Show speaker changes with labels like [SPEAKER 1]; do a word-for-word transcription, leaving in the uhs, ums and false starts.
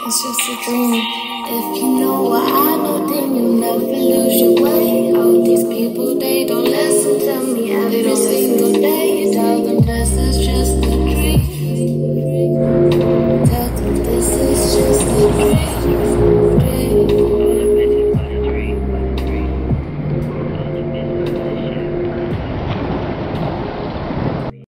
[SPEAKER 1] It's just a dream. If you know what I know, then you'll never lose your way. All these people, they don't listen to me every single day. You tell them this is just a